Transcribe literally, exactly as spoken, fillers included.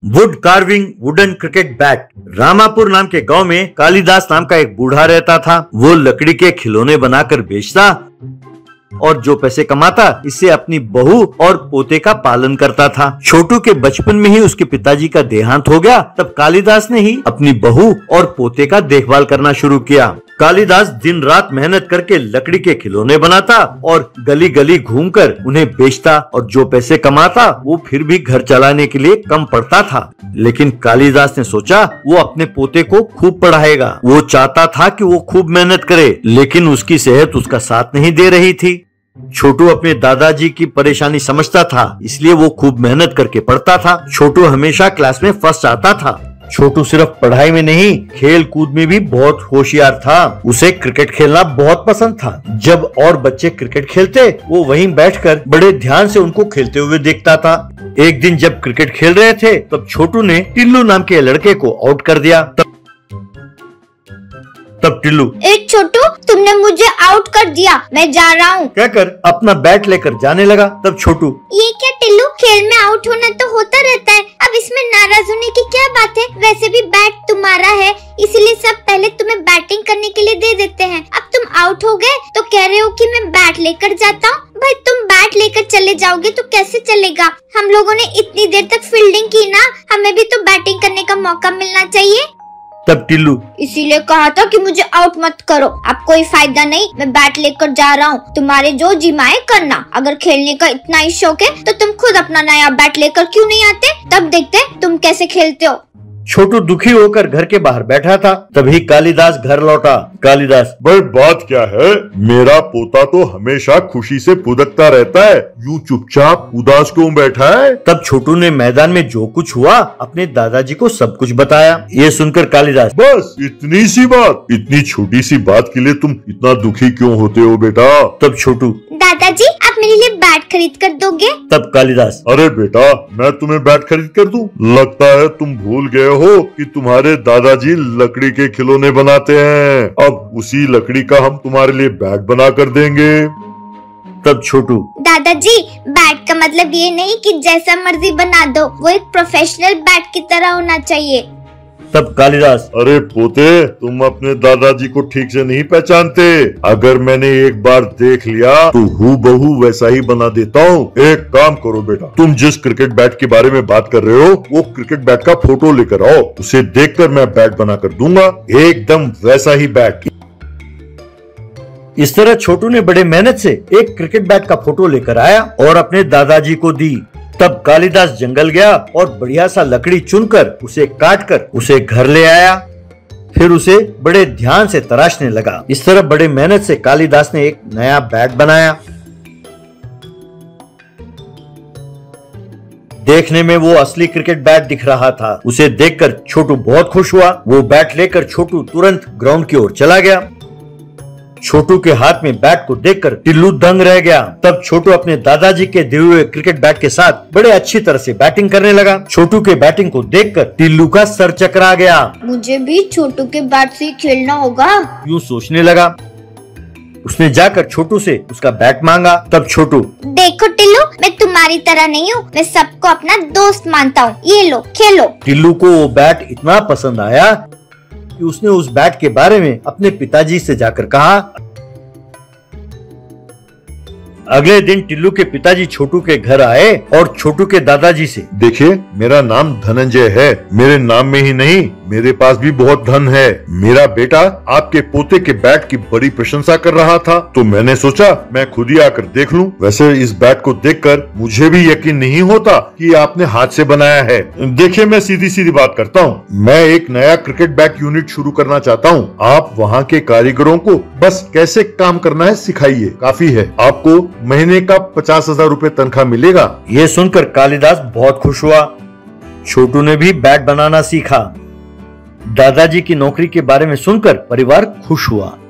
Would carving wooden cricket bat. Ramapur नाम के गांव में कालिदास नाम का एक बूढ़ा रहता था। वो लकड़ी के खिलौने बनाकर बेचता और जो पैसे कमाता इससे अपनी बहू और पोते का पालन करता था। छोटू के बचपन में ही उसके पिताजी का देहांत हो गया। तब कालिदास ने ही अपनी बहू और पोते का देखभाल करना शुरू किया। कालिदास दिन रात मेहनत करके लकड़ी के खिलौने बनाता और गली गली घूमकर उन्हें बेचता और जो पैसे कमाता वो फिर भी घर चलाने के लिए कम पड़ता था। लेकिन कालिदास ने सोचा वो अपने पोते को खूब पढ़ाएगा। वो चाहता था कि वो खूब मेहनत करे, लेकिन उसकी सेहत उसका साथ नहीं दे रही थी। छोटू अपने दादाजी की परेशानी समझता था, इसलिए वो खूब मेहनत करके पढ़ता था। छोटू हमेशा क्लास में फर्स्ट आता था। छोटू सिर्फ पढ़ाई में नहीं, खेल कूद में भी बहुत होशियार था। उसे क्रिकेट खेलना बहुत पसंद था। जब और बच्चे क्रिकेट खेलते वो वहीं बैठकर बड़े ध्यान से उनको खेलते हुए देखता था। एक दिन जब क्रिकेट खेल रहे थे तब छोटू ने टिल्लू नाम के लड़के को आउट कर दिया। तब तब टिल्लू, ए छोटू, तुमने मुझे आउट कर दिया, मैं जा रहा हूँ, कहकर अपना बैट लेकर जाने लगा। तब छोटू, ये क्या टिल्लू, खेल में आउट होना तो होता रहता है, अब इसमें नाराज होने की क्या बात है? वैसे भी बैट तुम्हारा है, इसीलिए सब पहले तुम्हें बैटिंग करने के लिए दे देते हैं। अब तुम आउट हो गए तो कह रहे हो कि मैं बैट लेकर जाता हूँ। भाई तुम बैट लेकर चले जाओगे तो कैसे चलेगा? हम लोगों ने इतनी देर तक फील्डिंग की ना, हमें भी तो बैटिंग करने का मौका मिलना चाहिए। तब टिल्लू, इसीलिए कहा था कि मुझे आउट मत करो, अब कोई फायदा नहीं, मैं बैट लेकर जा रहा हूँ, तुम्हारे जो जिमाए करना। अगर खेलने का इतना ही शौक है तो तुम खुद अपना नया बैट लेकर क्यों नहीं आते? तब देखते तुम कैसे खेलते हो। छोटू दुखी होकर घर के बाहर बैठा था। तभी कालिदास घर लौटा। कालिदास, भाई बात क्या है? मेरा पोता तो हमेशा खुशी से पुदकता रहता है, यूं चुपचाप उदास क्यों बैठा है? तब छोटू ने मैदान में जो कुछ हुआ अपने दादाजी को सब कुछ बताया। ये सुनकर कालिदास, बस इतनी सी बात, इतनी छोटी सी बात के लिए तुम इतना दुखी क्यों होते हो बेटा? तब छोटू, दादाजी आप मेरे लिए बैट खरीद कर दोगे? तब कालिदास, अरे बेटा मैं तुम्हें बैट खरीद कर दूं? लगता है तुम भूल गए हो कि तुम्हारे दादाजी लकड़ी के खिलौने बनाते हैं। अब उसी लकड़ी का हम तुम्हारे लिए बैट बना कर देंगे। तब छोटू, दादाजी बैट का मतलब ये नहीं कि जैसा मर्जी बना दो, वो एक प्रोफेशनल बैट की तरह होना चाहिए। तब कालिदास, अरे पोते तुम अपने दादाजी को ठीक से नहीं पहचानते। अगर मैंने एक बार देख लिया तो हूबहू वैसा ही बना देता हूँ। एक काम करो बेटा, तुम जिस क्रिकेट बैट के बारे में बात कर रहे हो वो क्रिकेट बैट का फोटो लेकर आओ, उसे देखकर मैं बैट बना कर दूंगा, एकदम वैसा ही बैट। इस तरह छोटू ने बड़े मेहनत से एक क्रिकेट बैट का फोटो लेकर आया और अपने दादाजी को दी। तब कालिदास जंगल गया और बढ़िया सा लकड़ी चुनकर उसे काटकर उसे घर ले आया। फिर उसे बड़े ध्यान से तराशने लगा। इस तरह बड़े मेहनत से कालिदास ने एक नया बैट बनाया। देखने में वो असली क्रिकेट बैट दिख रहा था। उसे देखकर छोटू बहुत खुश हुआ। वो बैट लेकर छोटू तुरंत ग्राउंड की ओर चला गया। छोटू के हाथ में बैट को देखकर टिल्लू दंग रह गया। तब छोटू अपने दादाजी के दिए हुए क्रिकेट बैट के साथ बड़े अच्छी तरह से बैटिंग करने लगा। छोटू के बैटिंग को देखकर टिल्लू का सर चकरा गया। मुझे भी छोटू के बैट से खेलना होगा, यूँ सोचने लगा। उसने जाकर छोटू से उसका बैट मांगा। तब छोटू, देखो टिल्लू, मैं तुम्हारी तरह नहीं हूँ, मैं सबको अपना दोस्त मानता हूँ, ये लो खेलो। टिल्लू को वो बैट इतना पसंद आया कि उसने उस बैट के बारे में अपने पिताजी से जाकर कहा। अगले दिन टिल्लू के पिताजी छोटू के घर आए और छोटू के दादाजी से, देखिए मेरा नाम धनंजय है, मेरे नाम में ही नहीं मेरे पास भी बहुत धन है। मेरा बेटा आपके पोते के बैट की बड़ी प्रशंसा कर रहा था तो मैंने सोचा मैं खुद ही आकर देख लूं। वैसे इस बैट को देखकर मुझे भी यकीन नहीं होता कि आपने हाथ से बनाया है। देखिए मैं सीधी सीधी बात करता हूँ, मैं एक नया क्रिकेट बैट यूनिट शुरू करना चाहता हूँ। आप वहाँ के कारीगरों को बस कैसे काम करना है सिखाइए, काफी है। आपको महीने का पचास हजार रूपए तनख्वाह मिलेगा। ये सुनकर कालिदास बहुत खुश हुआ। छोटू ने भी बैट बनाना सीखा। दादाजी की नौकरी के बारे में सुनकर परिवार खुश हुआ।